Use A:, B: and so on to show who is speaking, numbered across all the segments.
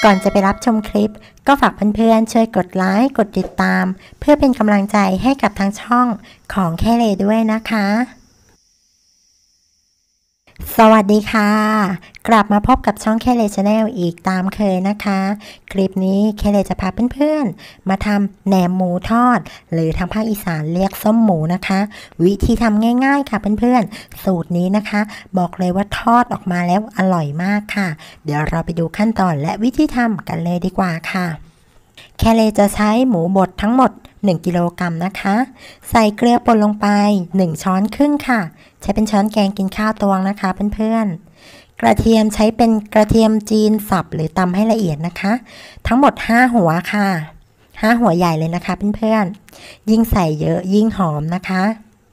A: ก่อนจะไปรับชมคลิปก็ฝากเพื่อนๆช่วยกดไลค์กดติดตามเพื่อเป็นกำลังใจให้กับทางช่องของแค่เลด้วยนะคะสวัสดีค่ะกลับมาพบกับช่องแค่เลชาแนลอีกตามเคยนะคะคลิปนี้แค่เลจะพาเพื่อนๆมาทำแหนมหมูทอดหรือทางภาคอีสานเรียกส้มหมูนะคะวิธีทำง่ายๆค่ะเพื่อนๆสูตรนี้นะคะบอกเลยว่าทอดออกมาแล้วอร่อยมากค่ะเดี๋ยวเราไปดูขั้นตอนและวิธีทำกันเลยดีกว่าค่ะแค่เลจะใช้หมูบดทั้งหมด1กิโลกรัมนะคะใส่เกลือป่นลงไป1ช้อนครึ่งค่ะใช้เป็นช้อนแกงกินข้าวตวงนะคะเพื่อนๆกระเทียมใช้เป็นกระเทียมจีนสับหรือตำให้ละเอียดนะคะทั้งหมด5หัวค่ะ5หัวใหญ่เลยนะคะเพื่อนๆยิ่งใส่เยอะยิ่งหอมนะคะ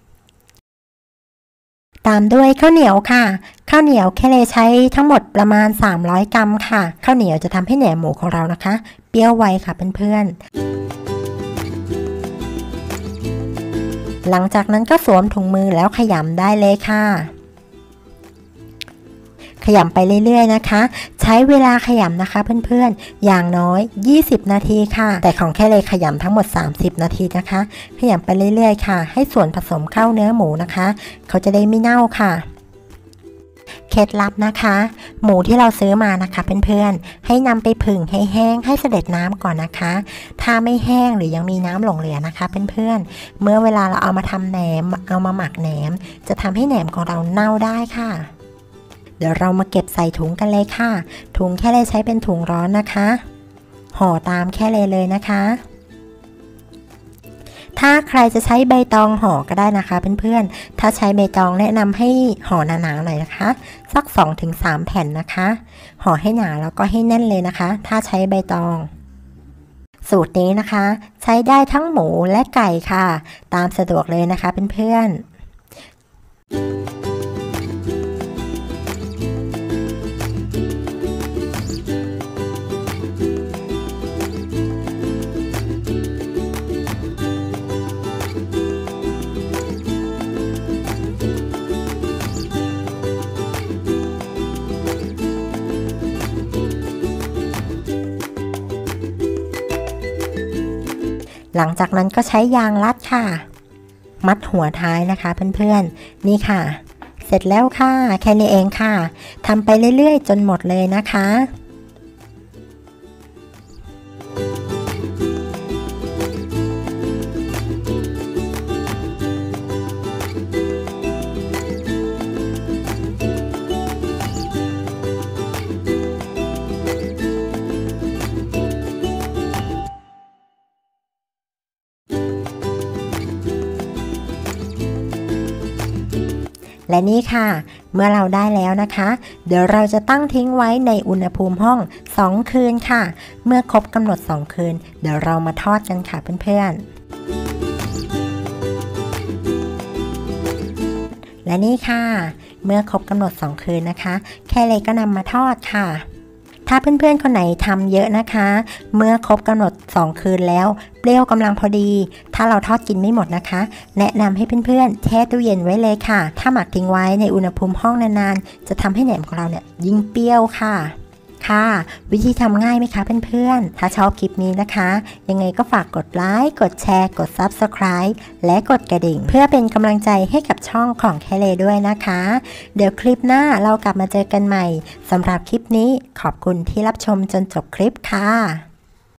A: ตามด้วยข้าวเหนียวค่ะข้าวเหนียวแค่เลยใช้ทั้งหมดประมาณ300กรัมค่ะข้าวเหนียวจะทำให้แหนมหมูของเรานะคะเปรี้ยวไวค่ะเพื่อนๆหลังจากนั้นก็สวมถุงมือแล้วขยำได้เลยค่ะขยำไปเรื่อยๆนะคะใช้เวลาขยำนะคะเพื่อนๆอย่างน้อย20นาทีค่ะแต่ของแค่เลยขยำทั้งหมด30นาทีนะคะขยำไปเรื่อยๆค่ะให้ส่วนผสมเข้าเนื้อหมูนะคะเขาจะได้ไม่เน่าค่ะเคล็ดลับนะคะหมูที่เราซื้อมานะคะเพื่อนๆให้นำไปผึ่งให้แห้งให้เสด็จน้ำก่อนนะคะถ้าไม่แห้งหรือยังมีน้ำหลงเหลือนะคะเพื่อนๆเมื่อเวลาเราเอามาทำแหนมเอามาหมักแหนมจะทำให้แหนมของเราเน่าได้ค่ะเดี๋ยวเรามาเก็บใส่ถุงกันเลยค่ะถุงแค่เลยใช้เป็นถุงร้อนนะคะห่อตามแค่เลยนะคะถ้าใครจะใช้ใบตองห่อก็ได้นะคะเพื่อนๆถ้าใช้ใบตองแนะนำให้ห่อหนาๆหน่อยนะคะสัก 2-3 แผ่นนะคะห่อให้หนาแล้วก็ให้แน่นเลยนะคะถ้าใช้ใบตองสูตรนี้นะคะใช้ได้ทั้งหมูและไก่ค่ะตามสะดวกเลยนะคะเพื่อนๆหลังจากนั้นก็ใช้ยางรัดค่ะมัดหัวท้ายนะคะเพื่อนๆนี่ค่ะเสร็จแล้วค่ะแค่นี้เองค่ะทำไปเรื่อยๆจนหมดเลยนะคะและนี่ค่ะเมื่อเราได้แล้วนะคะเดี๋ยวเราจะตั้งทิ้งไว้ในอุณหภูมิห้อง2คืนค่ะเมื่อครบกำหนด2คืนเดี๋ยวเรามาทอดกันค่ะเพื่อนๆและนี่ค่ะเมื่อครบกำหนด2คืนนะคะแค่เลยก็นำมาทอดค่ะถ้าเพื่อนๆคนไหนทำเยอะนะคะเมื่อครบกำหนด2คืนแล้วเปรี้ยวกำลังพอดีถ้าเราทอดกินไม่หมดนะคะแนะนำให้เพื่อนๆแช่ตู้เย็นไว้เลยค่ะถ้าหมักทิ้งไว้ในอุณหภูมิห้องนานๆจะทำให้แหนมของเราเนี่ยยิ่งเปรี้ยวค่ะวิธีทำง่ายไหมคะเพื่อนๆถ้าชอบคลิปนี้นะคะยังไงก็ฝากกดไลค์กดแชร์กด Subscribe และกดกระดิ่งเพื่อเป็นกำลังใจให้กับช่องของแค่เลด้วยนะคะเดี๋ยวคลิปหน้าเรากลับมาเจอกันใหม่สำหรับคลิปนี้ขอบคุณที่รับชมจนจบคลิปค่ะ